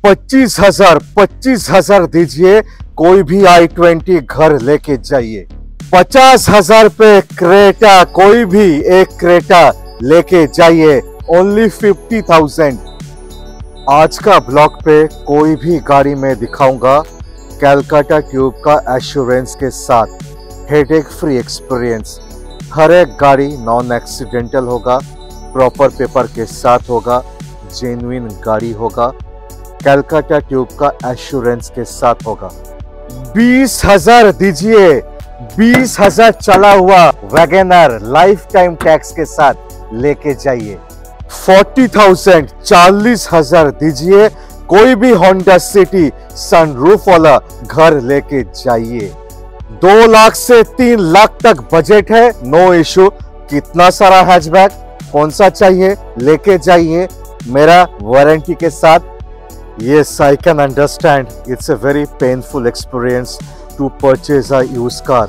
25,000 दीजिए, कोई भी i20 घर लेके जाइए। 50,000 पे क्रेटा, कोई भी एक क्रेटा लेके जाइए। ओनली 50,000। आज का ब्लॉग पे कोई भी गाड़ी में दिखाऊंगा कैलकाटा ट्यूब का एश्योरेंस के साथ, हेडेक फ्री एक्सपीरियंस। हर एक गाड़ी नॉन एक्सीडेंटल होगा, प्रॉपर पेपर के साथ होगा, जेन्युइन गाड़ी होगा, कैलकाटा ट्यूब का एश्योरेंस के साथ होगा। 20,000 दीजिए, 20,000 चला हुआ वैगनर लाइफ टाइम टैक्स के साथ लेके जाइए। 40,000 40,000 दीजिए, कोई भी होंडा सिटी सनरूफ वाला घर लेके जाइए। 2 लाख से 3 लाख तक बजट है, नो इशू। कितना सारा हैचबैक, कौन सा चाहिए लेके जाइए मेरा वारंटी के साथ। Yes, I can understand. It's a very painful experience to purchase a used car.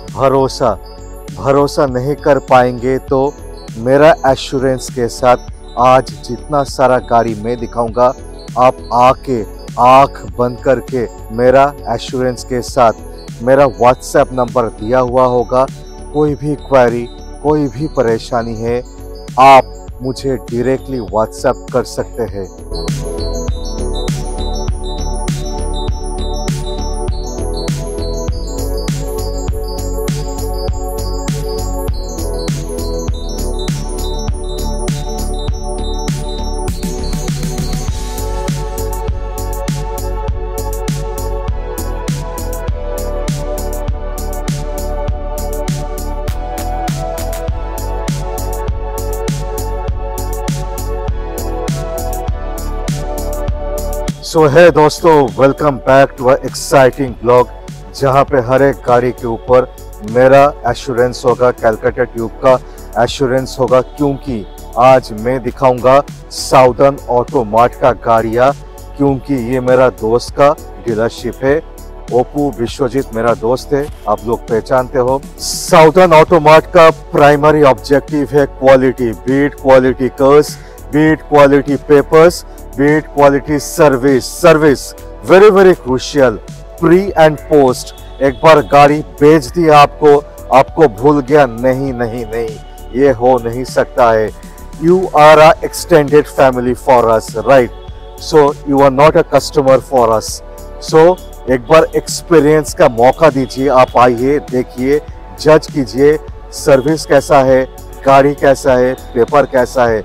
भरोसा नहीं कर पाएंगे तो मेरा एश्योरेंस के साथ आज जितना सारा गाड़ी मैं दिखाऊंगा, आप आके आंख बंद करके मेरा एश्योरेंस के साथ मेरा व्हाट्सएप नंबर दिया हुआ होगा। कोई भी क्वेरी, कोई भी परेशानी है, आप मुझे डायरेक्टली व्हाट्सएप कर सकते हैं। सो है दोस्तों, welcome back to a exciting blog, जहां पे हर एक गाड़ी के ऊपर मेरा एश्योरेंस होगा, कैलकाटा ट्यूब का एश्योरेंस होगा। क्योंकि आज मैं दिखाऊंगा साउदर्न ऑटो मार्ट का गाड़ियां, क्योंकि ये मेरा दोस्त का डीलरशिप है। ओपू विश्वजीत मेरा दोस्त है, आप लोग पहचानते हो। साउदर्न ऑटो मार्ट का प्राइमरी ऑब्जेक्टिव है quality, beat quality cars, beat quality papers, beat quality service very very crucial. Pre and post, एक बार गाड़ी बेच दी आपको भूल गया, नहीं, ये हो नहीं सकता है। You are a extended family for us, right? So you are not a customer for us. So एक बार एक्सपीरियंस का मौका दीजिए, आप आइए, देखिए, जज कीजिए, सर्विस कैसा है, गाड़ी कैसा है, पेपर कैसा है,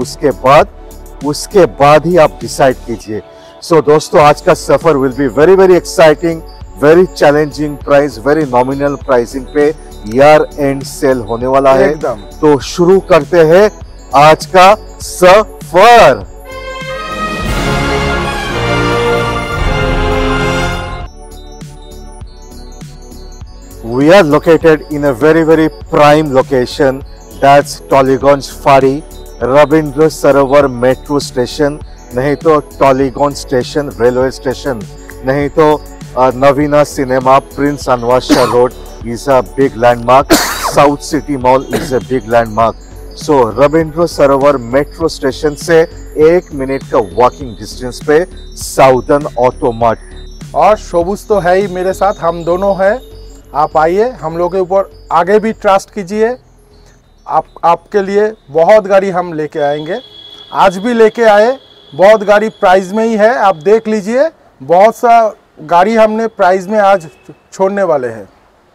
उसके बाद ही आप डिसाइड कीजिए। सो दोस्तों, आज का सफर will be very very exciting, very challenging price, very nominal pricing पे ईयर एंड सेल होने वाला है। तो शुरू करते हैं आज का सफर। We are located in a very very prime location, that's Tollygunge Fari, Ravindra Sarovar metro station, नहीं तो टॉलीगॉन स्टेशन रेलवे स्टेशन, नहीं तो Navina cinema, prince Anwar Shah road is a big landmark, south city mall is a big landmark. So Rabindra Sarovar metro station से 1 minute का walking distance पे southern auto mart. और शोबुस तो है ही मेरे साथ, हम दोनों हैं। आप आइए, हम लोग के ऊपर आगे भी ट्रस्ट कीजिए। आपके लिए बहुत गाड़ी हम लेके आएंगे, आज भी लेके आए। बहुत गाड़ी प्राइस में ही है, आप देख लीजिए। बहुत सा गाड़ी हमने प्राइस में आज छोड़ने वाले हैं।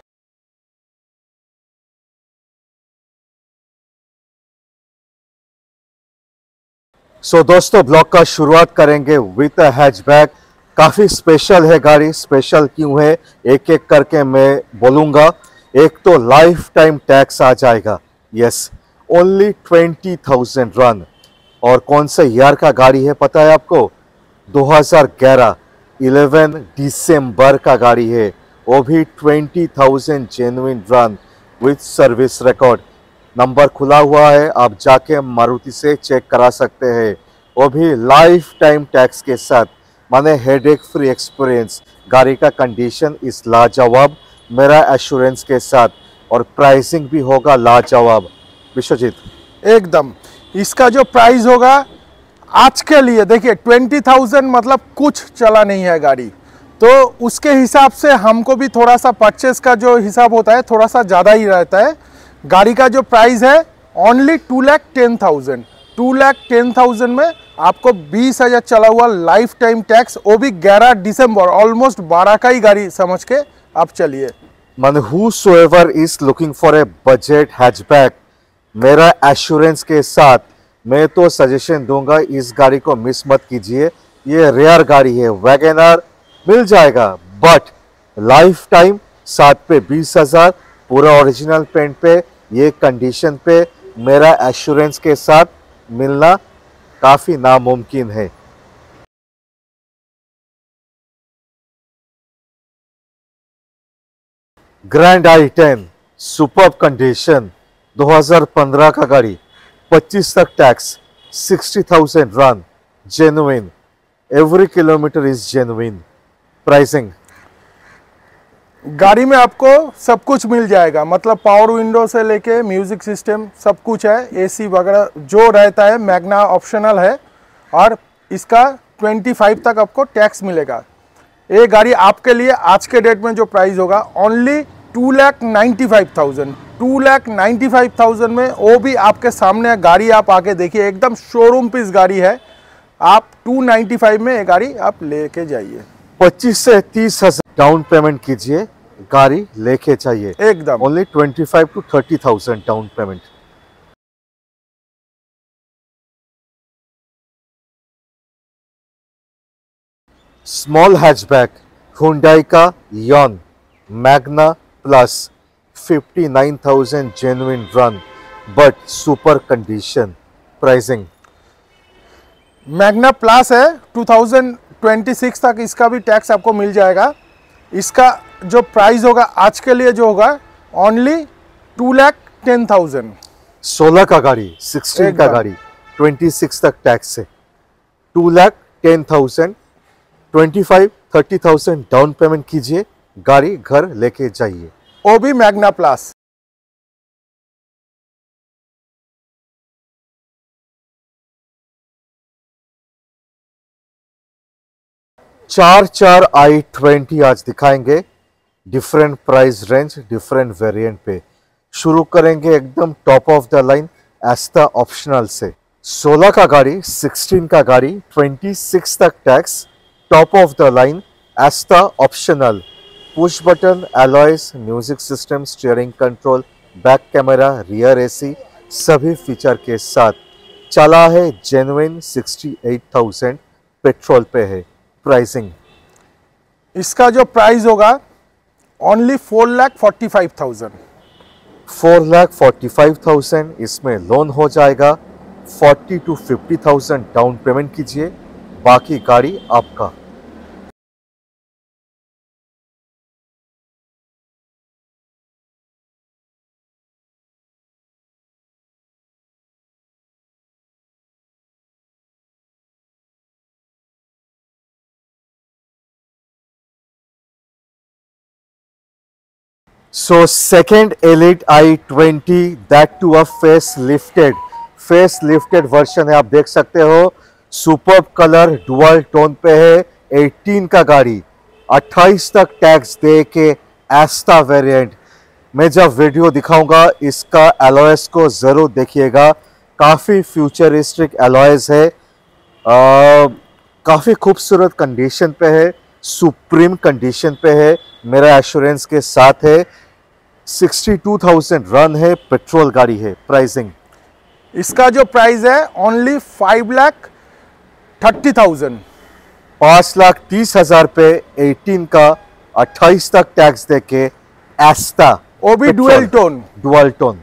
सो दोस्तों, ब्लॉग का शुरुआत करेंगे विद अ हैचबैक। काफ़ी स्पेशल है गाड़ी। स्पेशल क्यों है, एक एक करके मैं बोलूँगा। एक तो लाइफ टाइम टैक्स आ जाएगा, यस, ओनली 20,000 रन। और कौन सा ईयर का गाड़ी है पता है आपको? 2011 11 दिसंबर का गाड़ी है, वो भी 20,000 genuine run with service record. Number खुला हुआ है, आप जाके मारुति से चेक करा सकते हैं। वो भी लाइफ टाइम टैक्स के साथ, माने हेडेक फ्री एक्सपीरियंस। गाड़ी का कंडीशन इस लाजवाब, मेरा एश्योरेंस के साथ, और प्राइसिंग भी होगा लाजवाब। विश्वजीत, एकदम इसका जो प्राइस होगा आज के लिए देखिए 20,000 मतलब कुछ चला नहीं है गाड़ी, तो उसके हिसाब से हमको भी थोड़ा सा परचेस का जो हिसाब होता है थोड़ा सा ज़्यादा ही रहता है। गाड़ी का जो प्राइस है ओनली 2,10,000। 2,10,000 में आपको 20,000 चला हुआ लाइफ टाइम टैक्स, वो भी 11 दिसंबर, ऑलमोस्ट 12 का ही गाड़ी समझ के आप चलिए। Man, whosoever is looking for a budget hatchback, मेरा एश्योरेंस के साथ मैं तो सजेशन दूंगा इस गाड़ी को मिस मत कीजिए। ये रेयर गाड़ी है, वैगनर मिल जाएगा बट लाइफ टाइम, साथ पे 20,000, पूरा ओरिजिनल पेंट पे, ये कंडीशन पे मेरा एश्योरेंस के साथ मिलना काफ़ी नामुमकिन है। ग्रैंड i10 सुपर्ब कंडीशन, 2015 का गाड़ी, 25 तक tax, 60,000 run, genuine, every kilometre is genuine. Pricing, गाड़ी में आपको सब कुछ मिल जाएगा, मतलब पावर विंडो से लेके म्यूजिक सिस्टम सब कुछ है, एसी वगैरह जो रहता है। मैग्ना ऑप्शनल है और इसका 25 तक आपको टैक्स मिलेगा। ये गाड़ी आपके लिए आज के डेट में जो प्राइस होगा ओनली 2,95,000। 2,95,000 में, वो भी आपके सामने गाड़ी आप आके देखिए, एकदम शोरूम पीस गाड़ी है। आप 295 में ये गाड़ी आप लेके जाइए। 25 से 30,000 डाउन पेमेंट कीजिए, गाड़ी लेके चाहिए एकदम only 25 to 30,000 down payment. Small hatchback Hyundai का Eon Magna plus, 59,000 genuine run but super condition. Pricing, Magna plus है, 2026 तक इसका भी टैक्स आपको मिल जाएगा। इसका जो प्राइस होगा आज के लिए जो होगा ओनली 2,10,000। 16 का गाड़ी, 16 का गाड़ी, 26 तक टैक्स है, 2,10,000, 25-30,000 डाउन पेमेंट कीजिए, गाड़ी घर लेके जाइए। वो भी मैग्ना प्लस। चार i20 आज दिखाएंगे, different price range, different variant पे। शुरू करेंगे एकदम top of the line Asta optional से। 16 का गाड़ी, 16 का गाड़ी, 26 तक tax, top of the line Asta optional, push button alloys, music system, steering control, back camera, rear AC, सभी फीचर के साथ चला है जेन्युइन। 68,000 पेट्रोल पे है। प्राइसिंग, इसका जो प्राइस होगा ओनली 4,45,000। 4,45,000 इसमें लोन हो जाएगा। 40 to 50,000 डाउन पेमेंट कीजिए, बाकी गाड़ी आपका। So second Elite i20, that to a face version है, आप देख सकते हो। सुपर्ब कलर, डुअल टोन पे है, 18 का गाड़ी, 28 तक टैक्स दे के एस्टा वेरिएंट। मैं जब वीडियो दिखाऊंगा इसका एलॉयस को जरूर देखिएगा, काफ़ी फ्यूचरिस्टिक एलॉयस है, काफ़ी खूबसूरत कंडीशन पे है, सुप्रीम कंडीशन पे है, मेरा एश्योरेंस के साथ है। 62,000 रन है, पेट्रोल गाड़ी है। प्राइसिंग, इसका जो प्राइस है ओनली 5,30,000। 5,30,000 पे 18 का, 28 तक टैक्स देके एस्टा, वो भी dual tone. Dual tone.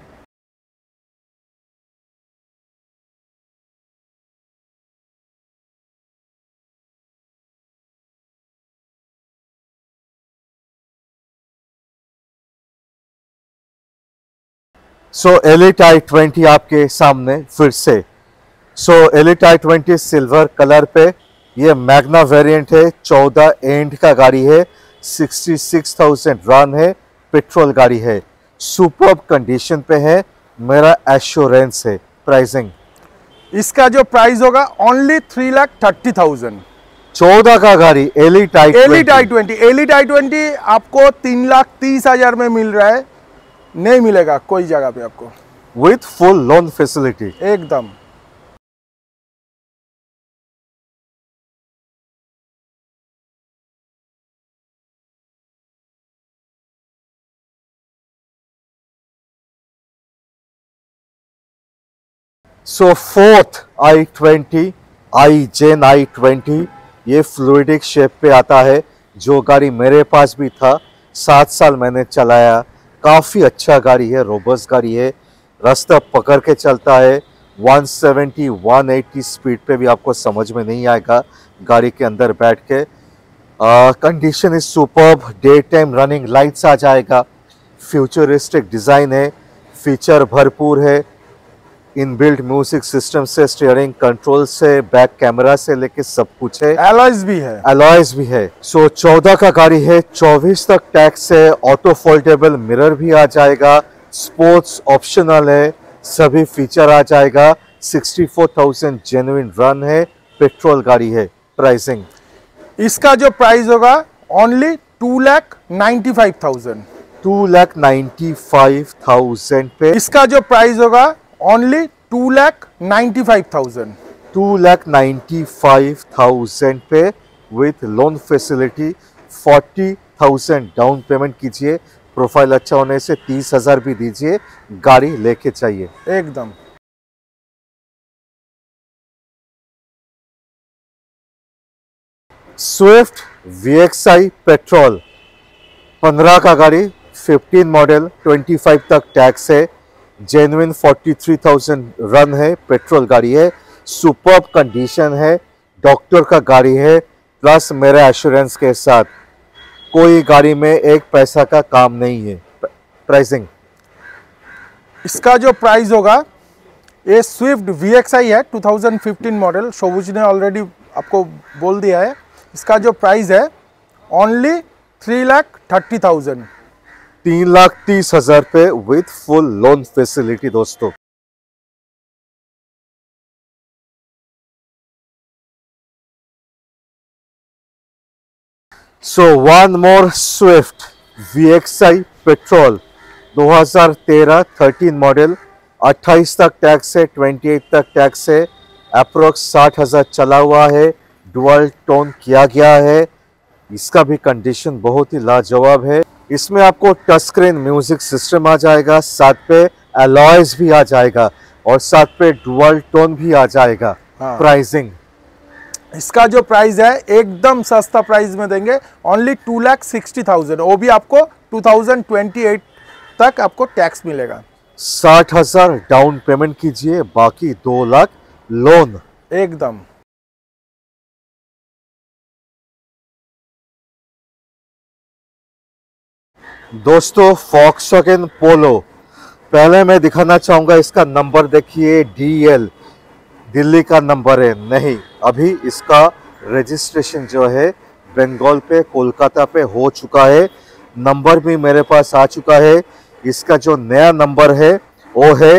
So Elite i20 आपके सामने फिर से। सो एलिट i20 सिल्वर कलर पे, ये मैग्ना वेरिएंट है, 14 एंड का गाड़ी है, 66,000 रन है, पेट्रोल गाड़ी है, सुपर्ब कंडीशन पे है, मेरा एश्योरेंस है। प्राइसिंग, इसका जो प्राइस होगा ओनली 3,30,000। 14 का गाड़ी एलिट आई एलिट i20, एलिट i20 आपको 3,30,000 में मिल रहा है, नहीं मिलेगा कोई जगह पे आपको, विथ फुल लोन फैसिलिटी। एकदम। सो फोर्थ i20, जेन i20, ये फ्लूइडिक शेप पे आता है। जो गाड़ी मेरे पास भी था, 7 साल मैंने चलाया। काफ़ी अच्छा गाड़ी है, रोबस्ट गाड़ी है, रास्ता पकड़ के चलता है। 170 180 स्पीड पे भी आपको समझ में नहीं आएगा गाड़ी के अंदर बैठ के। Condition is superb, day time running lights आ जाएगा, फ्यूचरिस्टिक डिज़ाइन है, फीचर भरपूर है, इनबिल्ट म्यूजिक सिस्टम से, स्टीयरिंग कंट्रोल से, बैक कैमरा से लेके सब कुछ है। एलॉयज भी है, अलॉयज भी है। सो 14 का गाड़ी है, 24 तक टैक्स है, ऑटो फोल्डेबल मिरर भी आ जाएगा, स्पोर्ट्स ऑप्शनल है, सभी फीचर आ जाएगा। 64,000 जेन्युइन रन है, पेट्रोल गाड़ी है। प्राइसिंग इसका जो प्राइस होगा ओनली 2,95,000। 2,95,000 पे, इसका जो प्राइस होगा ओनली 2,95,000। 2,95,000 पे विथ लोन फैसिलिटी। 40,000 डाउन पेमेंट कीजिए, प्रोफाइल अच्छा होने से 30,000 भी दीजिए, गाड़ी लेके चाहिए एकदम। स्विफ्ट VXI पेट्रोल 15 का गाड़ी, 15 मॉडल, 25 तक टैक्स है, जेन्युइन 43,000 रन है, पेट्रोल गाड़ी है, सुपर्ब कंडीशन है, डॉक्टर का गाड़ी है, प्लस मेरे एश्योरेंस के साथ। कोई गाड़ी में एक पैसा का काम नहीं है। प्राइसिंग इसका जो प्राइस होगा, ये स्विफ्ट VXI है 2015 मॉडल, शोभुज ने ऑलरेडी आपको बोल दिया है। इसका जो प्राइस है ओनली 3,30,000। 3,30,000 पे विथ फुल लोन फैसिलिटी दोस्तों। So one more Swift VXI petrol 2013 13 model, 28 तक टैक्स है, 28 तक टैक्स है, अप्रोक्स 60,000 चला हुआ है, डुअल टोन किया गया है। इसका भी कंडीशन बहुत ही लाजवाब है। इसमें आपको टच स्क्रीन म्यूजिक सिस्टम आ जाएगा, साथ पे अलॉयज भी आ जाएगा और साथ पे डुअल टोन भी आ जाएगा। हाँ। प्राइसिंग इसका जो प्राइस है एकदम सस्ता प्राइस में देंगे, ओनली 2,60,000। वो भी आपको 2028 तक आपको टैक्स मिलेगा। 60,000 डाउन पेमेंट कीजिए, बाकी 2 लाख लोन। एकदम। दोस्तों फॉक्सवैगन पोलो, पहले मैं दिखाना चाहूंगा इसका नंबर देखिए, DL दिल्ली का नंबर है नहीं, अभी इसका रजिस्ट्रेशन जो है बंगाल पे, कोलकाता पे हो चुका है। नंबर भी मेरे पास आ चुका है। इसका जो नया नंबर है वो है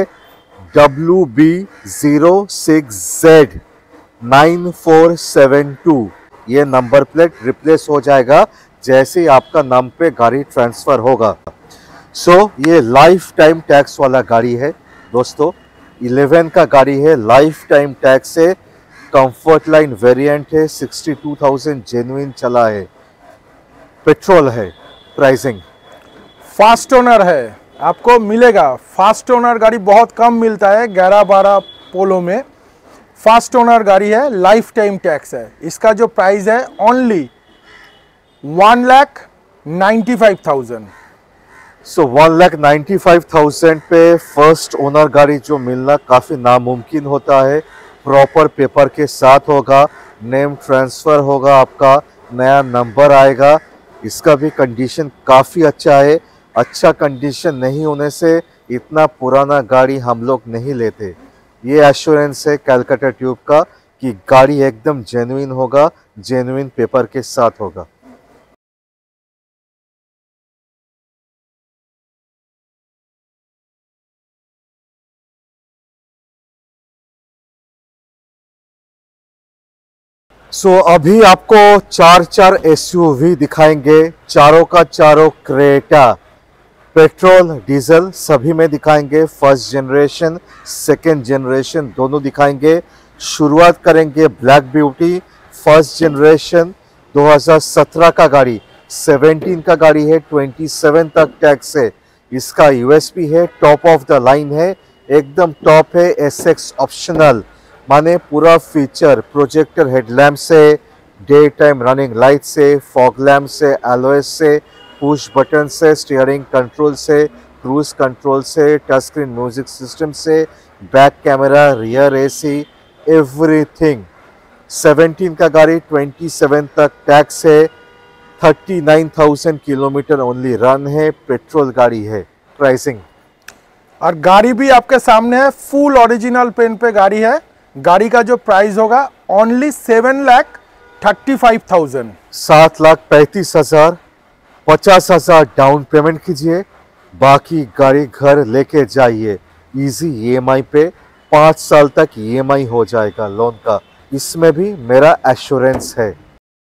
WB06Z9472। ये नंबर प्लेट रिप्लेस हो जाएगा जैसे ही आपका नाम पे गाड़ी ट्रांसफर होगा। सो ये लाइफ टाइम टैक्स वाला गाड़ी है दोस्तों, 11 का गाड़ी है, लाइफ टाइम टैक्स है, कंफर्ट लाइन वेरिएंट है, 62,000 जेन्युइन चला है, पेट्रोल है। प्राइसिंग फास्ट ओनर है, आपको मिलेगा। फास्ट ओनर गाड़ी बहुत कम मिलता है 11-12 पोलो में। फास्ट ओनर गाड़ी है, लाइफ टाइम टैक्स है। इसका जो प्राइस है ओनली 1,95,000। सो 1,95,000 पे फर्स्ट ओनर गाड़ी जो मिलना काफ़ी नामुमकिन होता है। प्रॉपर पेपर के साथ होगा, नेम ट्रांसफ़र होगा, आपका नया नंबर आएगा। इसका भी कंडीशन काफ़ी अच्छा है। अच्छा कंडीशन नहीं होने से इतना पुराना गाड़ी हम लोग नहीं लेते। ये एश्योरेंस है कैलकाटा ट्यूब का कि गाड़ी एकदम जेन्युइन होगा, जेन्युइन पेपर के साथ होगा। सो अभी आपको चार एसयूवी दिखाएंगे, चारों का चारों क्रेटा, पेट्रोल डीजल सभी में दिखाएंगे। फर्स्ट जनरेशन सेकंड जनरेशन दोनों दिखाएंगे। शुरुआत करेंगे ब्लैक ब्यूटी फर्स्ट जनरेशन 2017 का गाड़ी, 17 का गाड़ी है, 27 तक टैक्स है। इसका यूएसपी है, टॉप ऑफ द लाइन है, एकदम टॉप है। एसएक्स ऑप्शनल माने पूरा फीचर, प्रोजेक्टर हेडलैम्प से, डे टाइम रनिंग लाइट से, फॉग लैम्प से, एलओएस से, पुश बटन से, स्टीयरिंग कंट्रोल से, क्रूज कंट्रोल से, टच स्क्रीन म्यूजिक सिस्टम से, back camera, rear AC, everything. 17 का गाड़ी, 27 तक टैक्स है, 39,000 किलोमीटर ओनली रन है, पेट्रोल गाड़ी है। प्राइसिंग और गाड़ी भी आपके सामने है, फुल ओरिजिनल पेन पे गाड़ी है। गाड़ी का जो प्राइस होगा ओनली 7,35,000, 7,35,000। 50,000 डाउन पेमेंट कीजिए, बाकी गाड़ी घर लेके जाइए। इजी ईएमआई पे 5 साल तक ईएमआई हो जाएगा लोन का, इसमें भी मेरा एश्योरेंस है।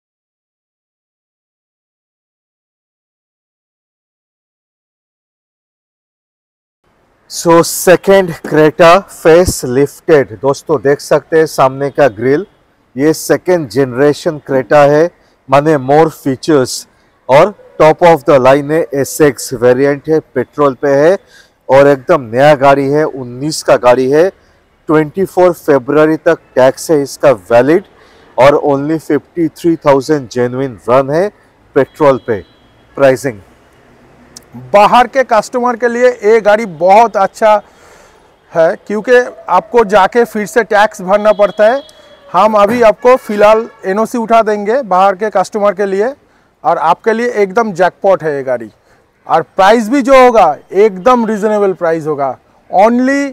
So second Creta face lifted, दोस्तों देख सकते हैं सामने का ग्रिल, ये सेकेंड जनरेशन क्रेटा है, माने मोर फीचर्स और टॉप ऑफ द लाइन है। एसएक्स वेरिएंट है, पेट्रोल पे है और एकदम नया गाड़ी है, 19 का गाड़ी है। 24 फरवरी तक टैक्स है इसका वैलिड और ओनली 53,000 जेन्युइन रन है पेट्रोल पे। प्राइसिंग बाहर के कस्टमर के लिए ये गाड़ी बहुत अच्छा है, क्योंकि आपको जाके फिर से टैक्स भरना पड़ता है। हम अभी आपको फ़िलहाल एनओसी उठा देंगे बाहर के कस्टमर के लिए, और आपके लिए एकदम जैकपॉट है ये गाड़ी। और प्राइस भी जो होगा एकदम रिजनेबल प्राइस होगा, ओनली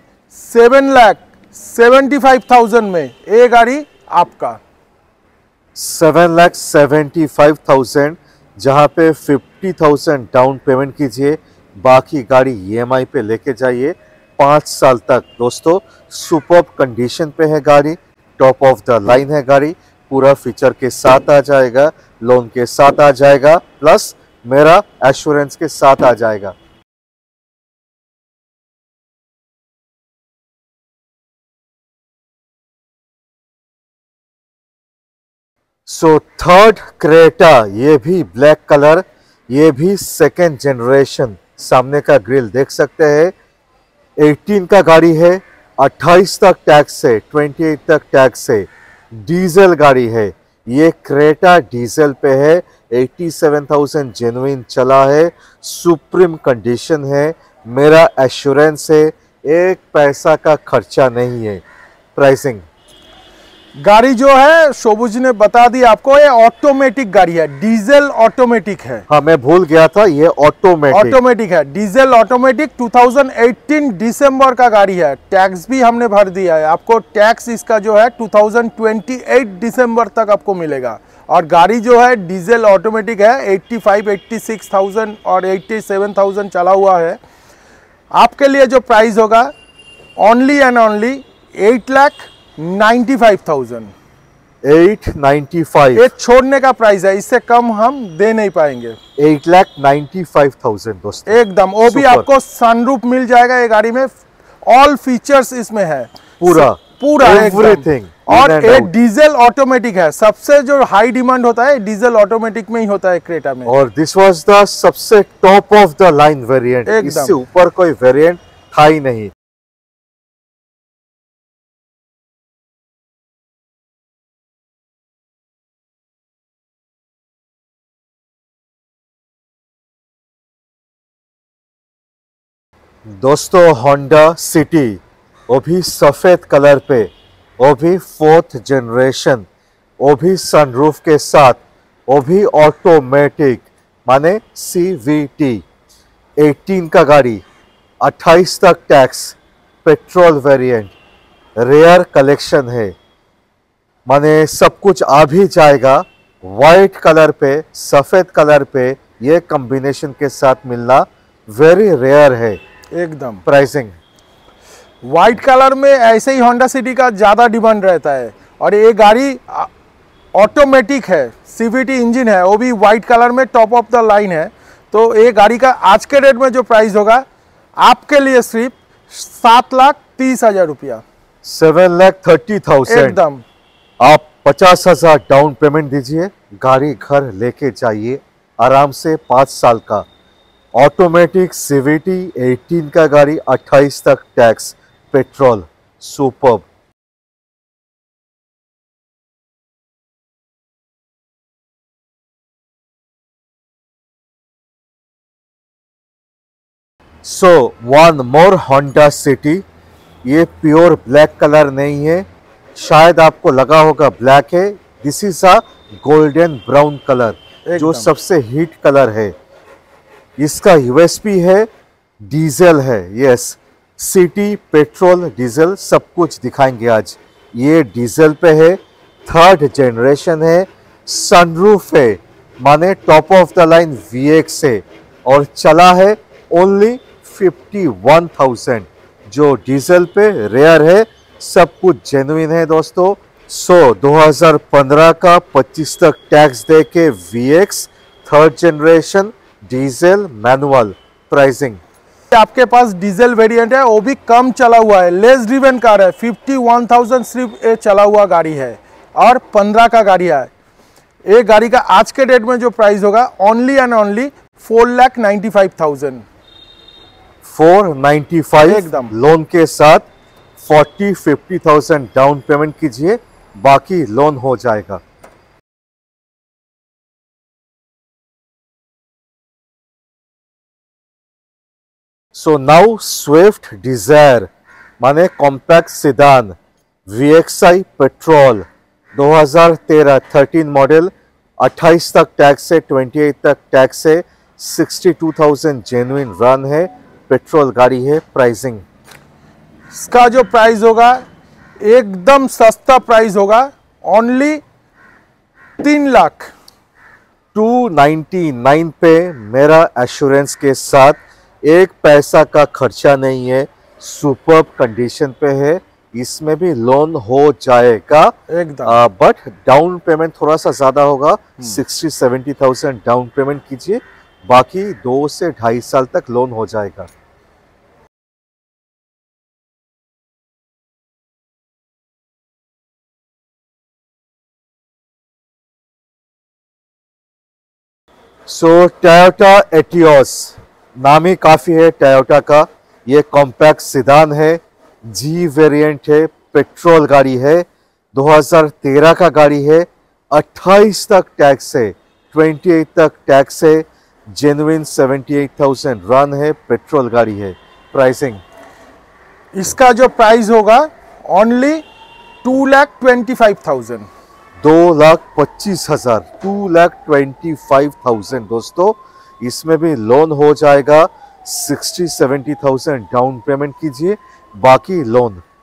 7,75,000 में ये गाड़ी आपका। 7,75,000, जहाँ पे 50,000 डाउन पेमेंट कीजिए, बाकी गाड़ी ईएमआई पे लेके जाइए 5 साल तक। दोस्तों सुपर्ब कंडीशन पे है गाड़ी, टॉप ऑफ द लाइन है गाड़ी, पूरा फीचर के साथ आ जाएगा, लोन के साथ आ जाएगा, प्लस मेरा एश्योरेंस के साथ आ जाएगा। सो थर्ड क्रेटा, ये भी ब्लैक कलर, ये भी सेकेंड जनरेशन, सामने का ग्रिल देख सकते हैं। 18 का गाड़ी है, 28 तक टैक्स है, 28 तक टैक्स है, डीजल गाड़ी है। ये क्रेटा डीजल पे है, 87,000 जेन्युइन चला है, सुप्रीम कंडीशन है, मेरा एश्योरेंस है, एक पैसा का खर्चा नहीं है। प्राइसिंग गाड़ी जो है शोभू जी ने बता दी आपको, ये ऑटोमेटिक गाड़ी है, डीजल ऑटोमेटिक है। हाँ मैं भूल गया था, ये ऑटोमेटिक है, डीजल ऑटोमेटिक। 2018 दिसंबर का गाड़ी है, टैक्स भी हमने भर दिया है। आपको टैक्स इसका जो है 2028 दिसंबर तक आपको मिलेगा। और गाड़ी जो है डीजल ऑटोमेटिक है, 86,000 और 87,000 चला हुआ है। आपके लिए जो प्राइस होगा ओनली एंड ओनली 8,95,000। 895, ये छोड़ने का प्राइस है, इससे कम हम दे नहीं पाएंगे। 8,95,000 दोस्तों एकदम, वो भी आपको सनरूफ मिल जाएगा ये गाड़ी में, ऑल फीचर्स इसमें है, पूरा एवरीथिंग। और ये डीजल ऑटोमेटिक है। सबसे जो हाई डिमांड होता है डीजल ऑटोमेटिक में ही होता है क्रेटा में। और दिस वाज द सबसे top of the line variant, इससे ऊपर कोई वेरिएंट था ही नहीं। दोस्तों होंडा सिटी, वो भी सफ़ेद कलर पे, वो भी 4th जनरेशन, वो भी सनरूफ के साथ, वो भी ऑटोमेटिक माने CVT। 18 का गाड़ी, 28 तक tax, petrol variant, rare collection है, माने सब कुछ आ भी जाएगा। वाइट कलर पे सफ़ेद कलर पे ये कॉम्बिनेशन के साथ मिलना वेरी रेयर है एकदम। प्राइसिंग वाइट कलर में ऐसे ही होंडा सिटी का ज़्यादा डिमांड रहता है, और ये गाड़ी ऑटोमेटिक है, सीवीटी इंजन है, वो भी वाइट कलर में टॉप ऑफ द लाइन है। तो ये गाड़ी का आज के डेट में जो प्राइस होगा आपके लिए सिर्फ 7,30,000 रुपया। 7,30,000 एकदम। आप 50,000 डाउन पेमेंट दीजिए, गाड़ी घर लेके जाइए आराम से। 5 साल का ऑटोमेटिक सीवीटी, 18 का गाड़ी, 28 तक tax, petrol, superb. So one more Honda City. ये प्योर ब्लैक कलर नहीं है, शायद आपको लगा होगा ब्लैक है। This is a golden brown colour, जो सबसे हिट कलर है। इसका यूएसपी है डीजल है। यस, सिटी, पेट्रोल, डीजल सब कुछ दिखाएंगे आज। ये डीजल पे है, 3rd जनरेशन है, सनरूफ है, माने top of the line VX है, और चला है ओनली 51,000, जो डीजल पे रेयर है। सब कुछ जेन्युइन है दोस्तों। 2015 का 25 तक टैक्स दे के VX 3rd generation diesel manual. Pricing आपके पास डीजल वेरिएंट है, वो भी कम चला हुआ है, लेस ड्रिवन कार है। 51,000 सिर्फ ये चला हुआ गाड़ी है, और 15 का गाड़ी है। ये गाड़ी का आज के डेट में जो प्राइस होगा ओनली एंड ओनली 4,95,000। 495 एकदम। लोन के साथ 40-50,000 डाउन पेमेंट कीजिए, बाकी लोन हो जाएगा। सो नाउ स्विफ्ट डिजायर, माने compact sedan, VXI petrol, 2013 13 model, 28 तक टैक्स है, 28 तक टैक्स है, 62,000 जेन्युइन रन है, पेट्रोल गाड़ी है। प्राइसिंग इसका जो प्राइस होगा एकदम सस्ता प्राइस होगा, ओनली 3,299 पे मेरा एश्योरेंस के साथ। एक पैसा का खर्चा नहीं है, सुपर्ब कंडीशन पे है, इसमें भी लोन हो जाएगा एकदम। बट डाउन पेमेंट थोड़ा सा ज़्यादा होगा। 60-70,000 डाउन पेमेंट कीजिए, बाकी 2 से 2.5 साल तक लोन हो जाएगा। टोयोटा एटियोस, नाम ही काफ़ी है टोयोटा का। ये कॉम्पैक्ट सिडान है, जी वेरिएंट है, पेट्रोल गाड़ी है, 2013 का गाड़ी है, 28 तक टैक्स है, 28 तक टैक्स है, जेन्युइन 78,000 रन है, पेट्रोल गाड़ी है। प्राइसिंग इसका जो प्राइस होगा ओनली 2,25,000। 2,25,000, 2,25,000 दोस्तों। इसमें भी लोन हो जाएगा। 60-70,000 डाउन पेमेंट कीजिए, बाकी लोन।